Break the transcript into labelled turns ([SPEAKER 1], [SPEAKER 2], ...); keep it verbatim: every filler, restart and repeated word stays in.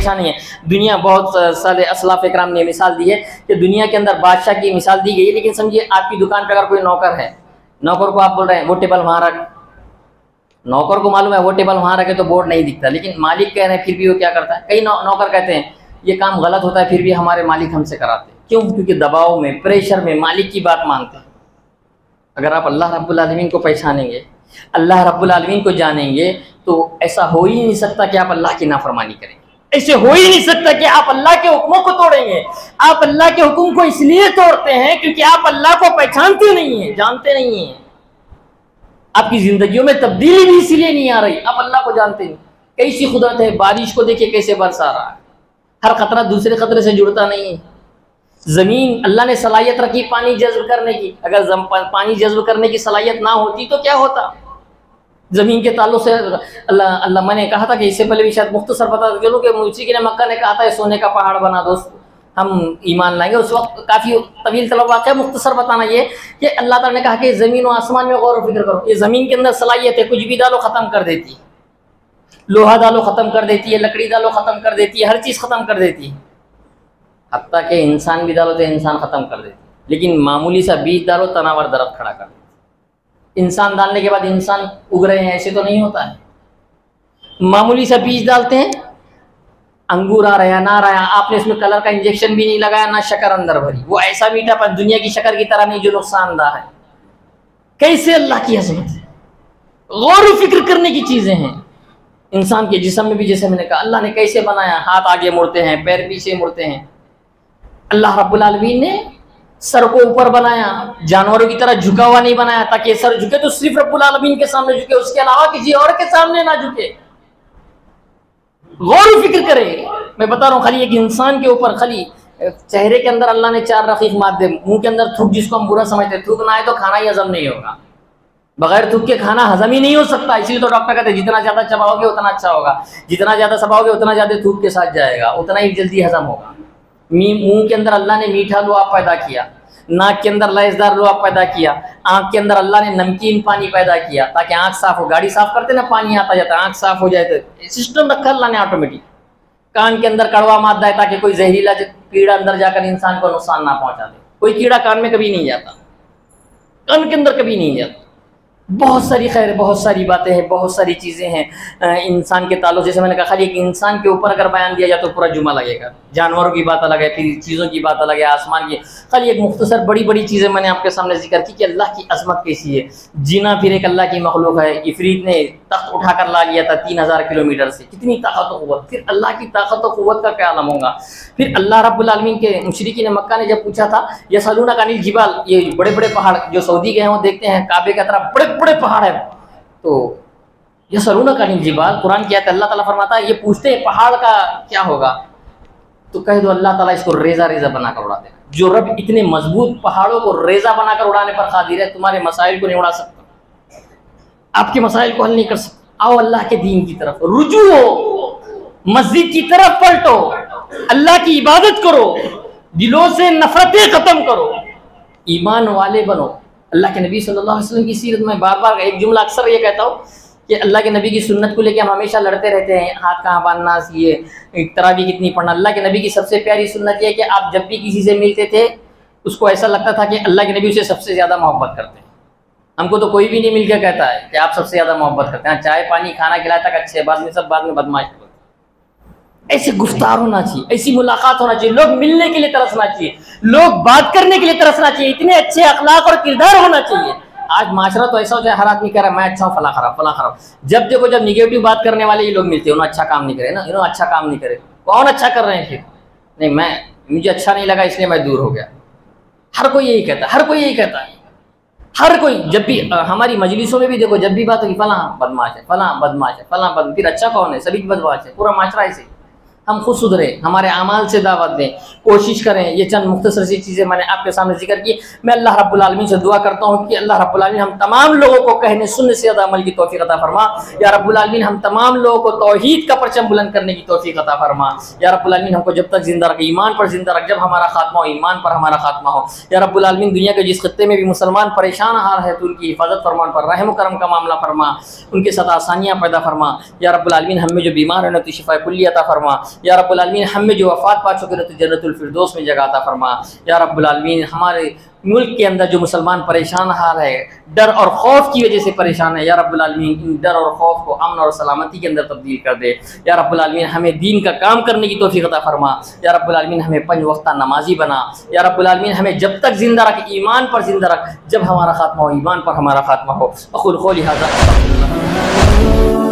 [SPEAKER 1] परेशानी है। दुनिया बहुत सारे असलाफ इकराम ने मिसाल दी है कि दुनिया के अंदर बादशाह की मिसाल दी गई है, लेकिन समझिए आपकी दुकान पर अगर कोई नौकर है, नौकर को आप बोल रहे हैं वो टेबल वहाँ रख, नौकर को मालूम है वो टेबल वहाँ रखे तो बोर्ड नहीं दिखता, लेकिन मालिक कह रहे हैं फिर भी वो क्या करता है। कई नौ, नौकर कहते हैं ये काम गलत होता है, फिर भी हमारे मालिक हमसे कराते हैं। क्यों? क्योंकि दबाव में, प्रेशर में मालिक की बात मानते हैं। अगर आप अल्लाह रब्बुल आलमीन को पहचानेंगे, अल्लाह रब्बुल आलमीन को जानेंगे, तो ऐसा हो ही नहीं सकता कि आप अल्लाह की नाफरमानी करेंगे। ऐसे हो ही नहीं सकता कि आप अल्लाह के हुक्मों को तोड़ेंगे। आप अल्लाह के हुक्म को इसलिए तोड़ते हैं क्योंकि आप अल्लाह को पहचानते नहीं हैं, जानते नहीं हैं। आपकी जिंदगियों में तब्दीली भी इसीलिए नहीं आ रही, आप अल्लाह को जानते नहीं। कैसी कुदरत है, बारिश को देखिए कैसे बरसा रहा है, हर खतरा दूसरे खतरे से जुड़ता नहीं है। ज़मीन अल्लाह ने सलाहियत रखी पानी जज्ब करने की, अगर पानी जज्ब करने की सलाहियत ना होती तो क्या होता। ज़मीन के ताल्लुक से अल्लाह अल्लाह मैंने कहा था कि इससे पहले भी शायद मुख्तसर बता चलूँ कि मुझे ने मक्का ने कहा था सोने का पहाड़ बना दो, हम ईमान लाएंगे। उस वक्त काफ़ी तवील तलब वाक़या, मुख्तसर बताना ये कि अल्लाह ताला ने कहा कि ज़मीन और आसमान में गौर फिक्र करो। ये ज़मीन के अंदर सलाहियत है, कुछ भी डालो ख़त्म कर देती है, लोहा डालो ख़त्म कर देती है, लकड़ी डालो ख़त्म कर देती है, हर चीज़ ख़त्म कर देती है। हत्ता के इंसान भी डालो तो इंसान ख़त्म कर देती है, लेकिन मामूली सा बीज डालो तनावर दरख्त खड़ा कर देती है। इंसान डालने के बाद इंसान उग रहे हैं ऐसे तो नहीं होता है। मामूली सा बीज डालते हैं, अंगूर आ रहा है ना रहा है, आपने इसमें कलर का इंजेक्शन भी नहीं लगाया, ना शक्कर अंदर भरी, वो ऐसा मीठा पर दुनिया की शक्कर की तरह नहीं जो नुकसानदार है। कैसे अल्लाह की अज़मत है, गौर फिक्र करने की चीज़ें हैं। इंसान के जिस्म में भी जैसे मैंने कहा अल्लाह ने कैसे बनाया, हाथ आगे मुड़ते हैं, पैर पीछे मुड़ते हैं। अल्लाह रब्बुल आलमीन ने सर को ऊपर बनाया, जानवरों की तरह झुका हुआ नहीं बनाया ताकि सर झुके तो सिर्फ रब्बुल आलमीन के सामने झुके, उसके अलावा किसी और के सामने ना झुके। गौर फिक्र करे। मैं बता रहा हूँ खाली एक इंसान के ऊपर, खाली चेहरे के अंदर अल्लाह ने चार रकीक मादे, मुंह के अंदर थूक जिसको हम बुरा समझते हैं, थूक ना आए तो खाना ही हजम नहीं होगा, बगैर थूक के खाना हजम ही नहीं हो सकता। इसीलिए तो डॉक्टर कहते हैं जितना ज्यादा चबाओगे उतना अच्छा होगा, जितना ज्यादा चबाओगे उतना ज्यादा थूक के साथ जाएगा, उतना ही जल्दी हजम होगा। मुंह के अंदर अल्लाह ने मीठा लुआब पैदा किया, नाक के अंदर लैसदार लुआब पैदा किया, आंख के अंदर अल्लाह ने नमकीन पानी पैदा किया ताकि आंख साफ हो। गाड़ी साफ करते ना, पानी आता जाता है, आंख साफ हो जाए तो सिस्टम रखा अल्लाह ने ऑटोमेटिक। कान के अंदर कड़वा मादा है ताकि कोई जहरीला कीड़ा अंदर जाकर इंसान को नुकसान ना पहुंचा दे। कोई कीड़ा कान में कभी नहीं जाता, कान के अंदर कभी नहीं जाता। बहुत सारी खैर, बहुत सारी बातें हैं, बहुत सारी चीज़ें हैं इंसान के ताल्लुक। जैसे मैंने कहा खाली एक इंसान के ऊपर अगर बयान दिया जाए तो पूरा जुमा लगेगा। जानवरों की बात अलग है, फिर चीज़ों की बात अलग है, आसमान की। खाली एक मुख्तसर बड़ी बड़ी चीज़ें मैंने आपके सामने जिक्र की कि अल्लाह की अजमत कैसी है। जीना फिर एक अल्लाह की मखलूक है। इफरीत ने तख्त उठाकर ला लिया था तीन हज़ार किलोमीटर से, कितनी ताकत व क़ुव्वत। फिर अल्लाह की ताकत व क़ुव्वत का क्या आलम होगा। फिर अल्लाह रब्बुल आलमीन के मुशरिकीन मक्का ने जब पूछा था यसअलूनका अनिल जिबाल, ये बड़े बड़े पहाड़ जो सऊदी गए हैं वो देखते हैं काबे की तरफ बड़े बड़े पहाड़ है, तो यसअलूनका अनिल जिबाल कुरान की आयत अल्लाह ताला फरमाता है ये पूछते हैं पहाड़ का क्या होगा, तो कह दो अल्लाह ताला इसको रेजा रेजा बनाकर उड़ा देगा। जो रब इतने मजबूत पहाड़ों को रेजा बनाकर उड़ाने पर कादिर है, तुम्हारे मसाइल को नहीं उड़ा सकता, आपके मसाइल को हल नहीं कर सकता। आओ अल्लाह के दीन की तरफ रुजू हो, मस्जिद की तरफ पलटो, अल्लाह की इबादत करो, दिलों से नफरतें खत्म करो, ईमान वाले बनो। अल्लाह के नबी सल्लल्लाहु अलैहि वसल्लम की सीरत में बार बार एक जुमला अक्सर ये कहता हूँ कि अल्लाह के नबी की सुन्नत को लेकर हम हमेशा लड़ते रहते हैं, हाथ कहाँ बांधना, ये तरावी कितनी पढ़ना। अल्लाह के नबी की सबसे प्यारी सुन्नत ये है कि आप जब भी किसी से मिलते थे उसको ऐसा लगता था कि अल्लाह के नबी उसे सबसे ज़्यादा मोहब्बत करते हैं। हमको तो कोई भी नहीं मिल के कहता है कि आप सबसे ज़्यादा मोहब्बत करते हैं, चाय पानी खाना खिलाया तक अच्छे, बाद में सब बाद में बदमाश होते। ऐसे गुफ्तार होना चाहिए, ऐसी मुलाकात होना चाहिए, लोग मिलने के लिए तरसना चाहिए, लोग बात करने के लिए तरसना चाहिए, इतने अच्छे अखलाक और किरदार होना चाहिए। आज माशरा तो ऐसा हो जाए हर आदमी कह रहा है मैं अच्छा हूँ, फला खराब फला खराब। जब देखो जब निगेटिव बात करने वाले ये लोग मिलते हैं, उन्होंने अच्छा काम नहीं करे ना, इन्होंने अच्छा काम नहीं करे, कौन अच्छा कर रहे हैं फिर? नहीं मैं मुझे अच्छा नहीं लगा इसलिए मैं दूर हो गया। हर कोई यही कहता है, हर कोई यही कहता है, हर कोई। जब भी हमारी मजलिसों में भी देखो जब भी बात होगी फला बदमाश है, फला बदमाश है, फला बद फिर अच्छा कौन है? सभी बदमाश है, पूरा माशरा ऐसे। हम खुद सुधरे, हमारे अमाल से दावत दें, कोशिश करें। ये चंद मुख्तसर सी चीज़ें मैंने आपके सामने जिक्र की। मैं अल्लाह रब्बुल आलमीन से दुआ करता हूँ कि अल्लाह रब्बुल आलमीन हम तमाम लोगों को कहने सुनने से ज़्यादा अमल की तौफीक अता फरमा। या रब्बुल आलमीन हम तमाम लोगों को तौहीद का परचम बुलंद करने की तौफीक अता फरमा। या रब्बुल आलमीन हमको जब तक जिंदा रखे ईमान पर जिंदा रख, जब हमारा खात्मा हो ईमान पर हमारा खात्मा हो। या रब्बुल आलमीन दुनिया के जिस खत्ते में भी मुसलमान परेशान हाल है तो उनकी हिफाजत फरमान पर रहम करम का मामला फरमा, उनके साथ आसानियाँ पैदा फरमा। या रब्बुल आलमीन हमें जो बीमार है ना तो शिफा कुल्ली अता फरमा। या रब्बुल आलमीन हम में जो वफ़ात पा चुके तो जन्नतुल फिरदौस में जगह अता फरमा। या रब्बुल आलमीन हमारे मुल्क के अंदर जो मुसलमान परेशान हाल है, डर और खौफ की वजह से परेशान है, या रब्बुल आलमीन इन डर और खौफ को अमन और सलामती के अंदर तब्दील कर दे। या रब्बुल आलमीन हमें दीन का काम करने की तौफीक अता फरमा। या रब्बुल आलमीन हमें पंज वक्ता नमाजी बना। या रब्बुल आलमीन हमें जब तक ज़िंदा रख, ईमान पर ज़िंदा रख, जब हमारा खात्मा हो ईमान पर हमारा खात्मा हो। अक़ूलु क़ौली हाज़ा।